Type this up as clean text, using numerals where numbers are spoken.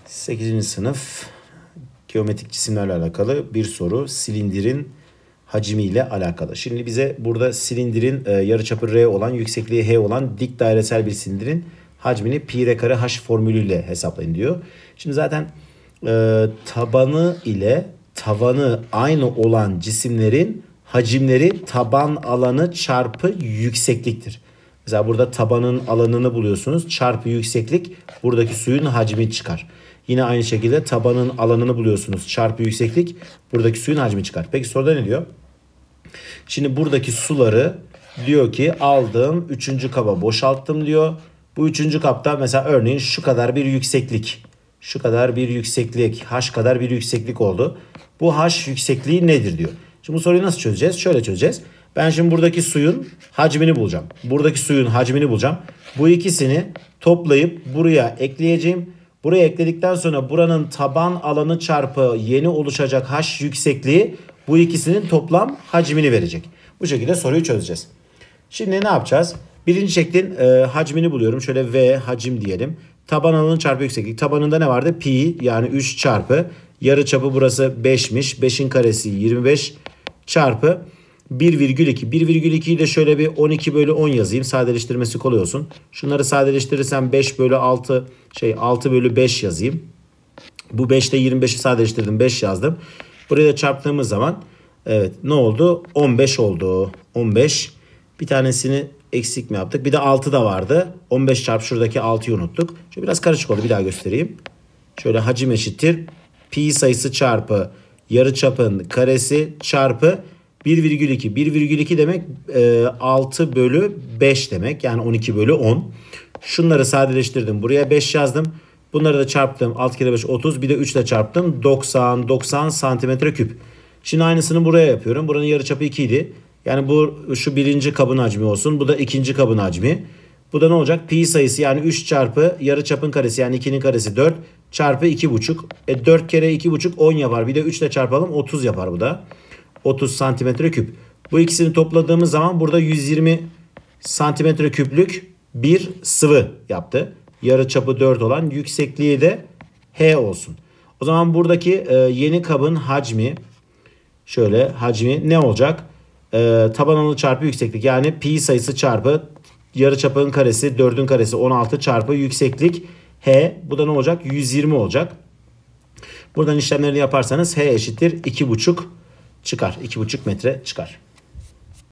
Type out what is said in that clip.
8. sınıf geometrik cisimlerle alakalı bir soru. Silindirin hacmiyle alakalı. Şimdi bize burada silindirin yarıçapı R olan, yüksekliği H olan dik dairesel bir silindirin hacmini pi r kare h formülüyle hesaplayın diyor. Şimdi zaten tabanı ile tavanı aynı olan cisimlerin hacimleri taban alanı çarpı yüksekliktir. Mesela burada tabanın alanını buluyorsunuz. Çarpı yükseklik, buradaki suyun hacmi çıkar. Yine aynı şekilde tabanın alanını buluyorsunuz. Çarpı yükseklik, buradaki suyun hacmi çıkar. Peki soruda ne diyor? Şimdi buradaki suları diyor ki aldım, 3. kaba boşalttım diyor. Bu 3. kapta mesela örneğin şu kadar bir yükseklik. Şu kadar bir yükseklik, h kadar bir yükseklik oldu. Bu h yüksekliği nedir diyor. Şimdi bu soruyu nasıl çözeceğiz? Şöyle çözeceğiz. Ben şimdi buradaki suyun hacmini bulacağım. Buradaki suyun hacmini bulacağım. Bu ikisini toplayıp buraya ekleyeceğim. Buraya ekledikten sonra buranın taban alanı çarpı yeni oluşacak h yüksekliği bu ikisinin toplam hacmini verecek. Bu şekilde soruyu çözeceğiz. Şimdi ne yapacağız? Birinci şeklin hacmini buluyorum. Şöyle V hacim diyelim. Taban alanı çarpı yükseklik. Tabanında ne vardı? Pi yani 3 çarpı. Yarıçapı burası 5'miş. 5'in karesi 25 çarpı 1,2. 1,2'yi de şöyle bir 12 bölü 10 yazayım. Sadeleştirmesi kolay olsun. Şunları sadeleştirirsem 5 bölü 6 6 bölü 5 yazayım. Bu 5'te 25'i sadeleştirdim. 5 yazdım. Buraya da çarptığımız zaman evet ne oldu? 15 oldu. 15. Bir tanesini eksik mi yaptık? Bir de 6 da vardı. 15 çarpı şuradaki 6'yı unuttuk. Şöyle biraz karışık oldu. Bir daha göstereyim. Şöyle hacim eşittir. Pi sayısı çarpı yarıçapın karesi çarpı 1,2. 1,2 demek 6 bölü 5 demek. Yani 12 bölü 10. Şunları sadeleştirdim. Buraya 5 yazdım. Bunları da çarptım. 6 kere 5 30. Bir de 3 ile çarptım. 90 santimetre küp. Şimdi aynısını buraya yapıyorum. Buranın yarıçapı 2 idi. Yani bu şu birinci kabın hacmi olsun. Bu da ikinci kabın hacmi. Bu da ne olacak? Pi sayısı yani 3 çarpı yarıçapın karesi yani 2'nin karesi 4 çarpı 2,5. 4 kere 2,5 10 yapar. Bir de 3 ile çarpalım 30 yapar bu da. 30 santimetre küp. Bu ikisini topladığımız zaman burada 120 santimetre küplük bir sıvı yaptı. Yarıçapı 4 olan, yüksekliği de H olsun. O zaman buradaki yeni kabın hacmi şöyle hacmi ne olacak? Taban alanı çarpı yükseklik yani pi sayısı çarpı yarıçapın karesi 4'ün karesi 16 çarpı yükseklik H. Bu da ne olacak? 120 olacak. Buradan işlemlerini yaparsanız H eşittir 2,5 çıkar. 2,5 metre çıkar.